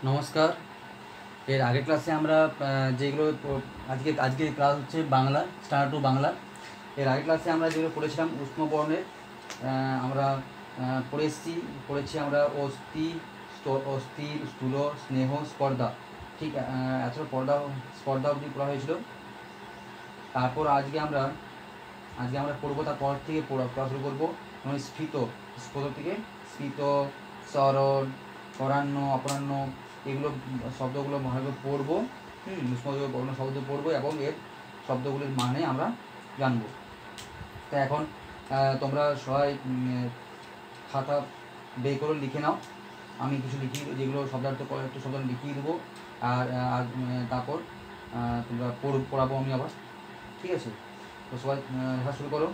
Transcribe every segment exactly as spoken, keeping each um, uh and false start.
নমস্কার। এর আগের ক্লাসে আমরা যেগুলো আজকে আজকে ক্লাস হচ্ছে বাংলা, স্টান্ডার্ড টু বাংলা। এর আগের ক্লাসে আমরা যেগুলো পড়েছিলাম উষ্ণবর্ণের আমরা পড়ে এসেছি পড়েছি আমরা অস্থি অস্থির স্থূল স্নেহ স্পর্ধা, ঠিক এতটা পর্দা স্পর্ধা অবধি পড়া হয়েছিল। তারপর আজকে আমরা আজকে আমরা পড়বো, তারপর থেকে পড়া পড়া শুরু করবো মানে স্ফীত স্ফীত থেকে স্ফীত, সরল, পরাহ্ন, অপরাহ্ন, এগুলো শব্দগুলো ভালোভাবে পড়বো। হুম উষ্ণ শব্দ পড়বো এবং এর শব্দগুলির মানে আমরা জানবো। তো এখন তোমরা সবাই খাতা বের করে লিখে নাও। আমি কিছু লিখি, যেগুলো শব্দার্থ একটু শব্দ লিখিয়ে দেবো, আর তারপর তোমরা পড় পড়াবো আমি আবার, ঠিক আছে? তো সবাই লেখা শুরু করো।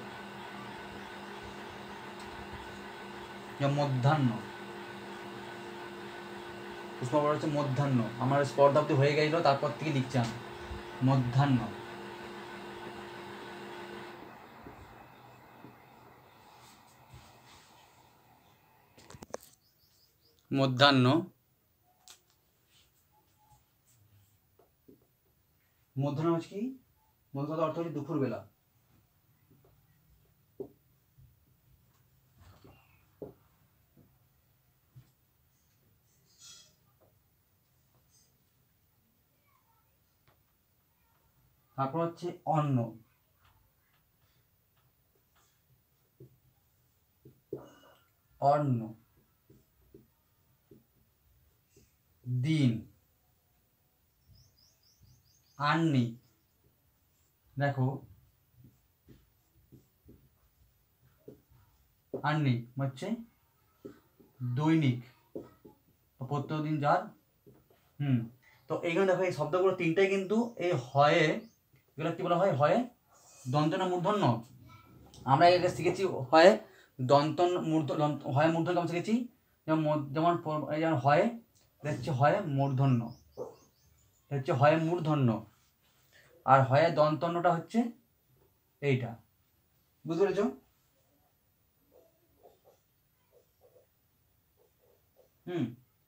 মধ্যাহ্ন, উষ্ণবর্ণ হচ্ছে মধ্যাহ্ন। আমার স্পর্ধা অব্দি হয়ে গেছিল, তারপর থেকে লিখছি আমি মধ্যাহ্ন। মধ্যাহ্ন মধ্যাহ্ন হচ্ছে কি? মধ্যাহ্ন অর্থ হচ্ছে দুপুরবেলা। তারপর হচ্ছে অন্ন, অন্ন দিন, আন্নিক। দেখো আন্নিক হচ্ছে দৈনিক, প্রত্যেক দিন যার। হুম তো এইখানে দেখো এই শব্দগুলো তিনটাই কিন্তু এই হয়ে, এগুলো কি বলা হয়? হয়ে দন্ত না মূর্ধন্য। আমরা এটা শিখেছি হয় দন্তন মূর্ধ, হয় মূর্ধন্য কেমন শিখেছি? যেমন যেমন যেমন হয় হচ্ছে হয় মূর্ধন্য, হচ্ছে হয় মূর্ধন্য, আর হয় দন্তন্যটা হচ্ছে এইটা। বুঝতে পেরেছ? হুম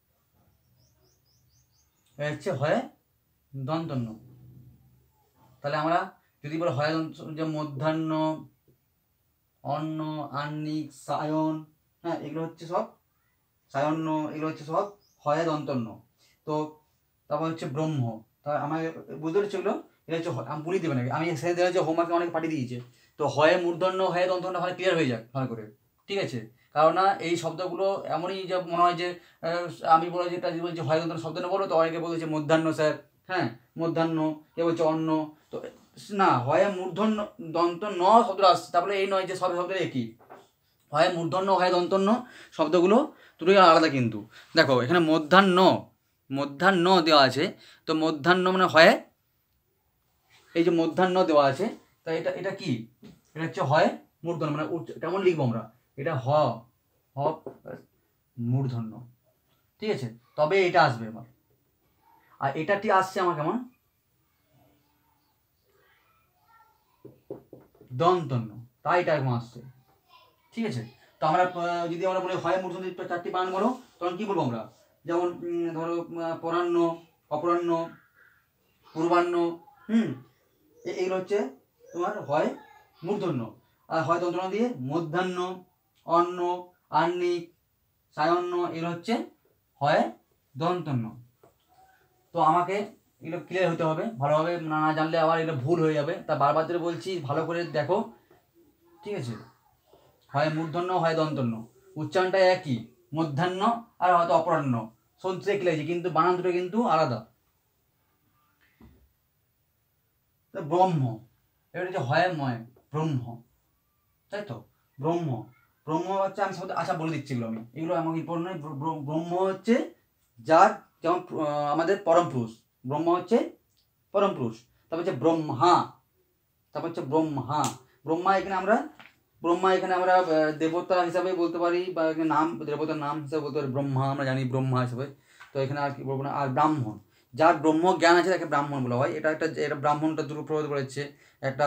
হচ্ছে হয় দন্তন্য। তাহলে আমরা যদি বলে হয় যে মধ্যাহ্ন, অন্ন, আন্নিক, সায়ন, হ্যাঁ এগুলো হচ্ছে সব সায়ন্য, এগুলো হচ্ছে সব হয় দন্তন্য। তো তারপর হচ্ছে ব্রহ্ম। তা আমার বুঝতে পেরেছি এগুলো, এটা হচ্ছে আমি বলি দেবে নাকি? আমি সেদিন দেখা যাচ্ছে হোমওয়ার্কে অনেক পাঠিয়ে দিয়েছে, তো হয় মূর্ধন্য হয় দন্তন্য হয় ক্লিয়ার হয়ে যাক ভালো করে, ঠিক আছে? কারণ না এই শব্দগুলো এমনই যে মনে হয় যে আমি বলে যেটা বলছি হয় দন্তন্য শব্দ না বলো, তো অনেকে বলছে মধ্যাহ্ন স্যার, হ্যাঁ মধ্যাহ্ন, কে বলছে অন্ন। তো না, হয় মূর্ধন্য দন্ত ন শব্দ আসছে, তারপরে এই নয় যে সব শব্দের একই। হয় মূর্ধন্য হয় দন্তন্য, শব্দগুলো দুটোই আলাদা কিন্তু। দেখো এখানে মধ্যাহ্ন, মধ্যাহ্ন দেওয়া আছে, তো মধ্যাহ্ন মানে হয়, এই যে মধ্যাহ্ন দেওয়া আছে, তাই এটা এটা কি? এটা হচ্ছে হয় মূর্ধন্য, মানে কেমন লিখবো আমরা? এটা হ হ মূর্ধন্য, ঠিক আছে? তবে এটা আসবে আমার, আর এটা ঠিক আসছে আমার কেমন? দন্তন্য, তাই এটা এরকম আসছে, ঠিক আছে? তো আমরা যদি আমরা বলি হয় মূর্ধন্য চারটি বানান বলো, তখন কি বলবো আমরা? যেমন ধরো পরাহ্ন, অপরাহ্ন, পূর্বাহ্ন, হুম এইগুলো হচ্ছে তোমার হয় মূর্ধন্য। আর হয় দন্তন্য দিয়ে মধ্যাহ্ন, অন্ন, আন্নিক, সায়ন্ন, এগুলো হচ্ছে হয় দন্তন্য। তো আমাকে এগুলো ক্লিয়ার হতে হবে ভালোভাবে, না জানলে আবার এগুলো ভুল হয়ে যাবে। তা বারবার ধরে বলছি ভালো করে দেখো, ঠিক আছে? হয় মূর্ধন্য হয় দন্তন্য, উচ্চারণটা একই, মধ্যাহ্ন আর হয়তো অপরাহ্ন শুনতে লিখেছি, কিন্তু বানান দুটো কিন্তু আলাদা। ব্রহ্ম, এটা হচ্ছে হয় ময় ব্রহ্ম, তাই তো? ব্রহ্ম, ব্রহ্ম হচ্ছে আমি শব্দ আচ্ছা বলে দিচ্ছি, এগুলো আমি এগুলো আমাকে ইম্পর্টেন্ট নয়। ব্রহ্ম হচ্ছে যার, যেমন আমাদের পরম পুরুষ, ব্রহ্ম হচ্ছে পরম পুরুষ। তারপর হচ্ছে ব্রহ্মা, তারপর হচ্ছে ব্রহ্মা। ব্রহ্মা এখানে আমরা ব্রহ্মা এখানে আমরা দেবতা হিসাবে বলতে পারি, বা নাম দেবতার নাম হিসাবে বলতে পারি ব্রহ্মা, আমরা জানি ব্রহ্মা হিসাবে। তো এখানে আর কি বলবো না। আর ব্রাহ্মণ, যার ব্রহ্ম জ্ঞান আছে তাকে ব্রাহ্মণ বলা হয়। এটা একটা, এটা ব্রাহ্মণটা দুটো প্রভাব করেছে একটা,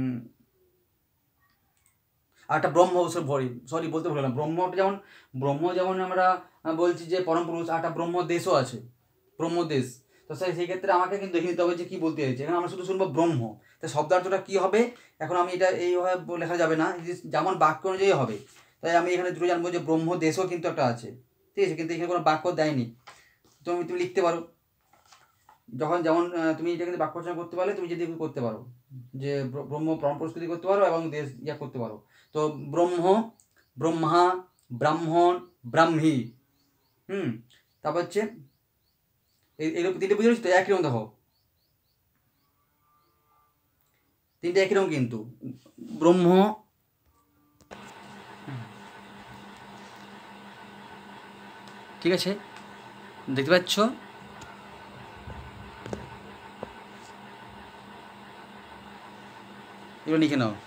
আর একটা ব্রহ্ম, সরি বলতে ভুললাম, ব্রহ্মটা যেমন ব্রহ্ম যেমন আমরা বলছি যে পরম পুরুষ, আর একটা ব্রহ্ম দেশও আছে, ব্রহ্মদেশ। তো সেই সেই ক্ষেত্রে আমাকে কিন্তু দেখে নিতে হবে যে কী বলতে চাইছে। এখানে আমরা শুধু শুনবো ব্রহ্ম, তাই শব্দার্থটা কী হবে এখন আমি এটা এইভাবে লেখা যাবে না, যেমন বাক্য অনুযায়ী হবে। তাই আমি এখানে দুটো জানবো যে ব্রহ্মদেশও কিন্তু একটা আছে, ঠিক আছে, কিন্তু এখানে কোনো বাক্য দেয়নি। তুমি তুমি লিখতে পারো যখন যেমন তুমি এটা কিন্তু বাক্য রচনা করতে পারলে তুমি যদি করতে পারো যে ব্রহ্ম প্রস্তুতি করতে পারো এবং দেশ ইয়া করতে পারো। তো ব্রহ্ম, ব্রহ্মা, ব্রাহ্মণ, ব্রাহ্মী, হুম তারপর হচ্ছে এইরকম তিনটে বুঝে তো একই রকম দেখো, তিনটে একই রকম কিন্তু ব্রহ্ম, ঠিক আছে দেখতে পাচ্ছ, এগুলো লিখে নাও।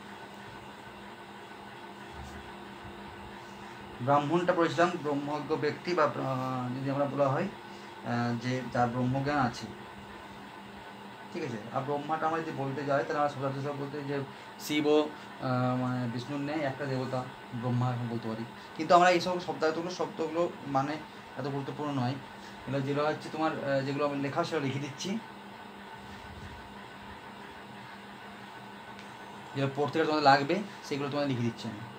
ব্রাহ্মণটা পড়েছিলাম ব্রহ্মজ্ঞ ব্যক্তি বা যদি আমরা বলা হয় যে যার ব্রহ্মজ্ঞান আছে, ঠিক আছে। আর ব্রহ্মাটা আমরা যদি বলতে যাই তাহলে আমরা শব্দার্থ হিসাবে বলতে যে শিব মানে বিষ্ণুর নেই একটা দেবতা ব্রহ্মা এখন বলতে পারি। কিন্তু আমরা এই সকল শব্দার্থগুলো শব্দগুলো মানে এত গুরুত্বপূর্ণ নয়, এগুলো যেগুলো হচ্ছে তোমার যেগুলো আমি লেখা সেগুলো লিখে দিচ্ছি, যেগুলো পড়তে গেলে তোমাদের লাগবে সেগুলো তোমাদের লিখে দিচ্ছি আমি।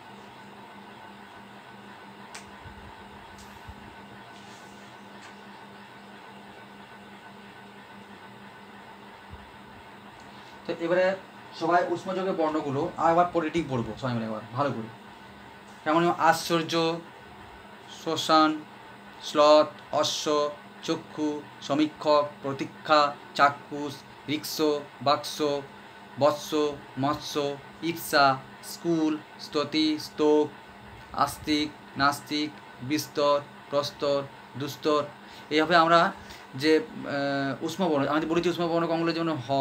তো এবারে সবাই উষ্মযোগের বর্ণগুলো আর একবার পরিটিক পড়বো সবাই মিলে একবার ভালো করে। যেমন আশ্চর্য, শ্মশান, শ্লথ, অশ্ব, চক্ষু, সমীক্ষক, প্রতীক্ষা, চাক্ষুষ, ঋক্ষ, বাক্স, বৎস, মৎস্য, ইপ্সা, স্কুল, স্তুতি, স্তোক, আস্তিক, নাস্তিক, বিস্তর, প্রস্তর, দুস্তর। এইভাবে আমরা যে উষ্মবর্ণ আমাদের বলেছি উষ্মবর্ণ কমগুলো যেমন হ,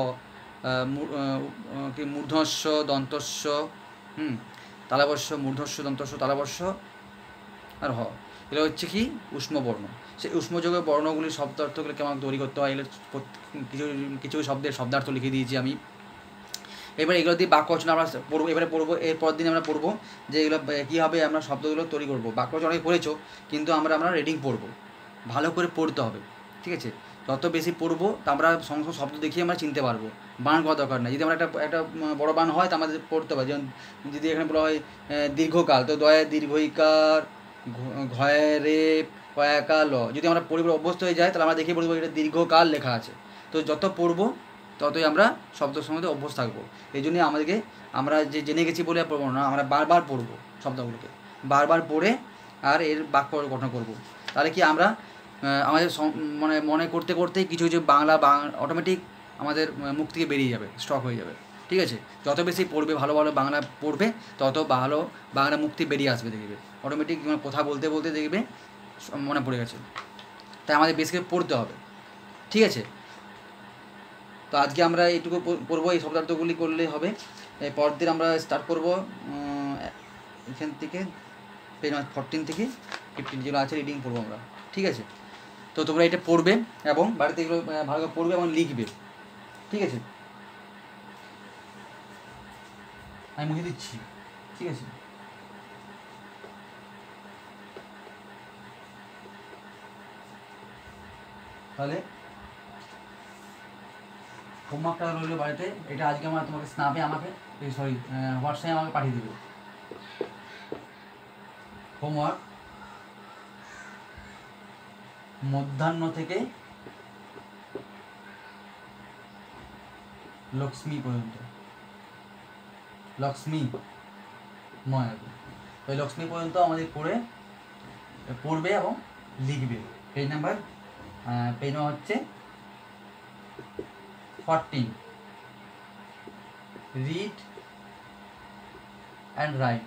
কি মূর্ধস্য, দন্তস্য, হুম তালাবস্য, মূর্ধস্য, দন্তস্য, তালাবস্য আর হ, এগুলো হচ্ছে কি উষ্মবর্ণ। সেই উষ্মযোগের বর্ণগুলির শব্দার্থগুলো কেমন তৈরি করতে হয় এগুলো কিছু কিছু শব্দের শব্দার্থ লিখে দিয়েছি আমি। এবার এগুলো দিয়ে বাক্য রচনা আমরা পড়বো, এবারে পড়বো এরপর দিন আমরা পড়বো যে এগুলো কীভাবে আমরা শব্দগুলো তৈরি করবো। বাক্য রচনা অনেক পড়েছো কিন্তু আমরা আমরা রিডিং পড়বো, ভালো করে পড়তে হবে, ঠিক আছে। যত বেশি পড়বো তা আমরা সমস্ত শব্দ দেখিয়ে আমরা চিনতে পারবো, বান করা দরকার নেই। যদি আমরা একটা একটা বড়ো বান হয় তা আমাদের পড়তে হবে, যেমন যদি এখানে বলা হয় দীর্ঘকাল, তো দয়া দীর্ঘইকার, ঘয়ে রে কয়াকা ল, যদি আমরা পরিবার অভ্যস্ত হয়ে যায় তাহলে আমরা দেখে পড়বো এটা দীর্ঘকাল লেখা আছে। তো যত পড়বো ততই আমরা শব্দের সঙ্গে অভ্যস্ত থাকবো। এই জন্যই আমাদেরকে আমরা যে জেনে গেছি বলে পড়বো না, আমরা বারবার পড়বো শব্দগুলোকে, বারবার পড়ে আর এর বাক্য গঠন করবো। তাহলে কি আমরা আমাদের মানে মনে করতে করতেই কিছু কিছু বাংলা অটোমেটিক আমাদের মুখ থেকে বেরিয়ে যাবে, স্টক হয়ে যাবে, ঠিক আছে। যত বেশি পড়বে ভালো ভালো বাংলা পড়বে তত ভালো বাংলা মুখ থেকে বেরিয়ে আসবে, দেখবে অটোমেটিক কথা বলতে বলতে দেখবে মনে পড়ে গেছে। তাই আমাদের বেশি করে পড়তে হবে, ঠিক আছে। তো আজকে আমরা এইটুকু পড়বো, এই শব্দার্থগুলি করলেই হবে। পরের দিন আমরা স্টার্ট করবো এখান থেকে পেজ ফোরটিন থেকে ফিফটিন যেগুলো আছে রিডিং পড়বো আমরা, ঠিক আছে। তো তোমরা এটা পড়বে এবং বাড়িতে এগুলো ভালো করে পড়বে এবং লিখবে, ঠিক আছে। আমি মুছে দিচ্ছি, ঠিক আছে। তাহলে হোমওয়ার্কটা রইল বাড়িতে, এটা আজকে আমার তোমাকে স্ন্যাপে আমাকে সরি হোয়াটসঅ্যাপে আমাকে পাঠিয়ে দেবে হোমওয়ার্ক। মধ্যাহ্ন থেকে লক্ষ্মী পর্যন্ত, লক্ষ্মী ময়, ওই লক্ষ্মী পর্যন্ত আমাদের পড়ে পড়বে এবং লিখবে। পেজ নাম্বার পেজ নাম্বার হচ্ছে ফোরটিন, রিড অ্যান্ড রাইট।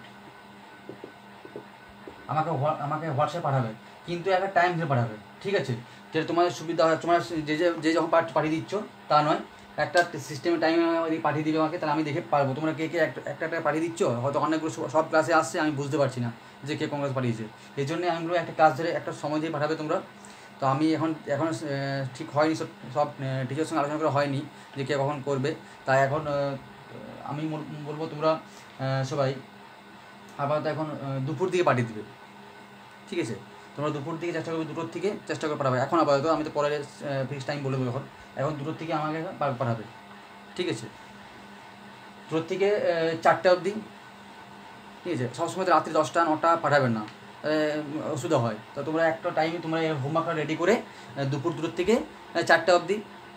আমাকে আমাকে হোয়াটসঅ্যাপ পাঠাবে, কিন্তু একটা টাইম ধরে পাঠাবে, ঠিক আছে। যেটা তোমাদের সুবিধা হয়, তোমার যে যে যে যখন পাঠিয়ে দিচ্ছ তা নয়, একটা সিস্টেমে টাইমে পাঠিয়ে দিবে আমাকে, তাহলে আমি দেখে পারবো তোমরা কে কে একটা একটা পাঠিয়ে দিচ্ছ। হয়তো অনেকগুলো সব ক্লাসে আসছে, আমি বুঝতে পারছি না যে কে কোন ক্লাস পাঠিয়েছে। এই জন্যে আমিগুলো একটা ক্লাস ধরে একটা সময় দিয়ে পাঠাবে তোমরা। তো আমি এখন এখন ঠিক হয়নি, সব সব টিচারের সঙ্গে আলোচনা করা হয়নি যে কে কখন করবে। তাই এখন আমি বলবো তোমরা সবাই আপাতত এখন দুপুর দিকে পাঠিয়ে দেবে, ঠিক আছে। তোমরা দুপুর থেকে চেষ্টা করবে, দুটোর থেকে চেষ্টা করে পাঠাবে। এখন আপাতত আমি তো পরে ফিক্স টাইম বলে দেবো, এখন এখন দুটোর থেকে আমাকে পাঠাবে, ঠিক আছে? দুটোর থেকে চারটে অবধি, ঠিক আছে? সবসময় তো রাত্রি দশটা নটা পাঠাবেন না, অসুবিধা হয়। তো তোমরা একটা টাইমে তোমরা হোমওয়ার্কটা রেডি করে দুপুর দুটোর থেকে চারটে অবধি,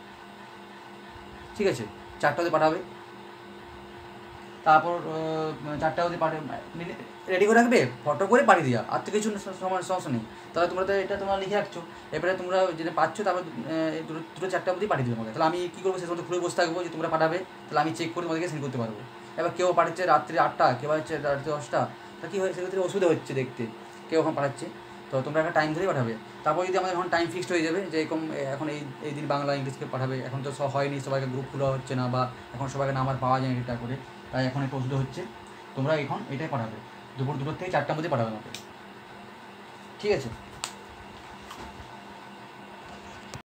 ঠিক আছে? চারটে অবধি পাঠাবে। তারপর চারটে অবধি পাঠিয়ে রেডি করে রাখবে, ফটো করে পাঠিয়ে দেওয়া, আর তো কিছু সমস্যা নেই। তাহলে তোমরা তো এটা তোমরা লিখে রাখছো, এবারে তোমরা যেটা পাচ্ছ তারপর দুটো দুটো চারটে অবধি পাঠিয়ে দেবো আমাকে। তাহলে আমি কী করবো, সে সময় খুলে বসে থাকবো যে তোমরা পাঠাবে, তাহলে আমি চেক করে তোমাদেরকে সেন্ড করতে পারবো। এবার কেউ পাঠাচ্ছে রাত্রি আটটা, কেউ পাঠাচ্ছে রাত্রি দশটা, তা কী হয়, সেক্ষেত্রে অসুবিধা হচ্ছে দেখতে, কেউ এখন পাঠাচ্ছে। তো তোমরা একটা টাইম ধরেই পাঠাবে। তারপর যদি আমাদের এখন টাইম ফিক্সড হয়ে যাবে যে এরকম এখন এই এই দিন বাংলা ইংলিশকে পাঠাবে, এখন তো সব হয়নি, সবাইকে গ্রুপ খোলা হচ্ছে না, বা এখন সবাইকে নাম্বার পাওয়া যায় এটা করে, তাই এখন একটু অসুবিধা হচ্ছে। তোমরা এখন এটাই পাঠাবে, দুপুর দুটোর থেকে চারটার মধ্যে পাঠাবে আমাকে, ঠিক আছে?